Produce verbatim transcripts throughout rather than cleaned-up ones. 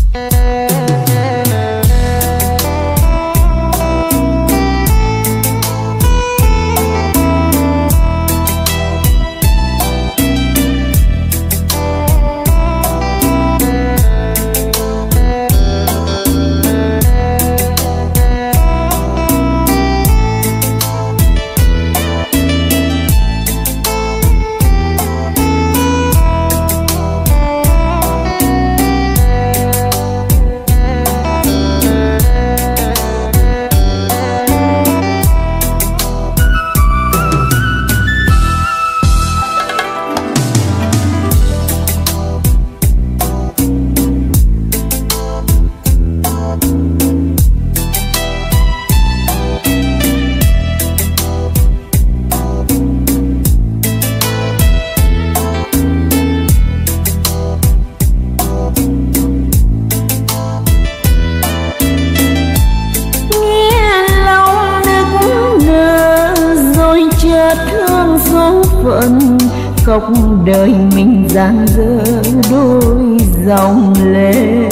khóc đời mình giang dở đôi dòng lệ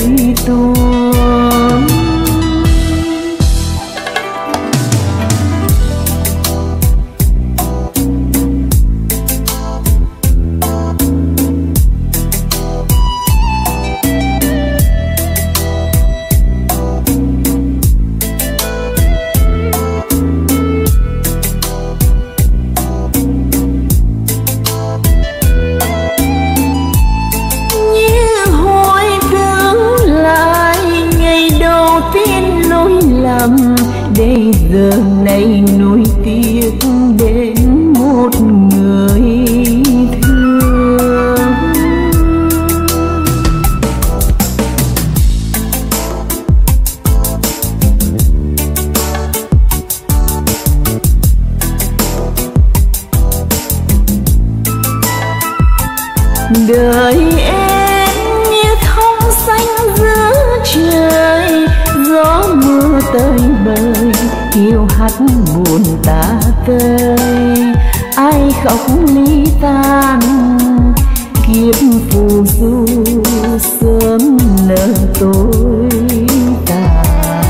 tuôn. Để giờ này nuối tiếc đến một người thương. Đời em như thông xanh giữa trời, gió mưa tới bời hiu hắt buồn ta tới. Ai khóc ly tan kiếp phù du sớm nở tối tàn.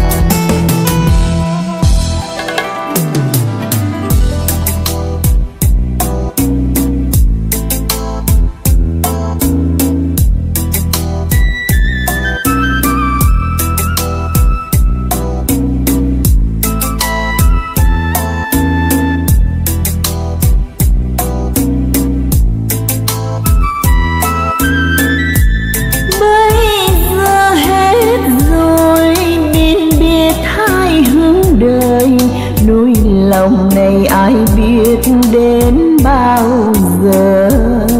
Lòng này ai biết đến bao giờ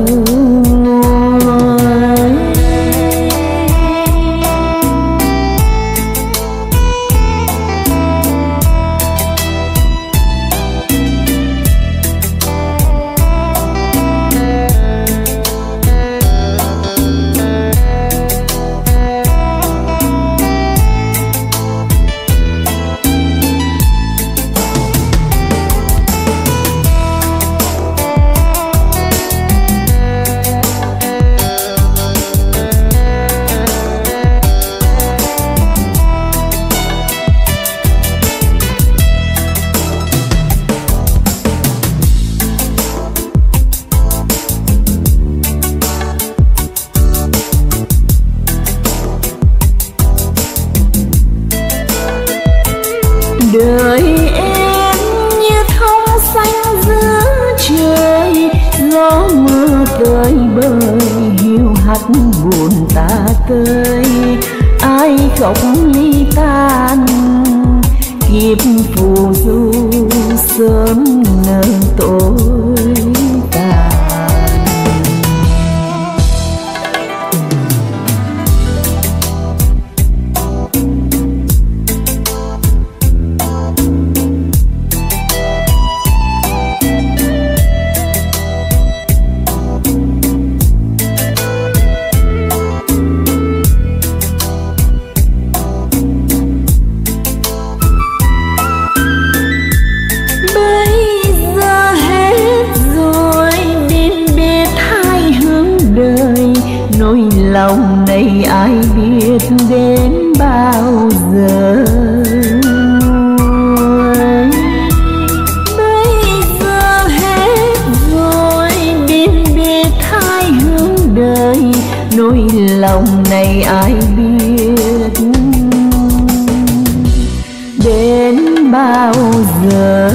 nguôi. Đời em như thông xanh giữa trời, gió mưa tới bời hiu hắt buồn ta tới. Ai khóc ly tan kiếp phù du sớm nở tối tàn. lòng này ai biết đến bao giờ. Bây giờ hết rồi, biết biết hai hướng đời, nỗi lòng này ai biết đến bao giờ.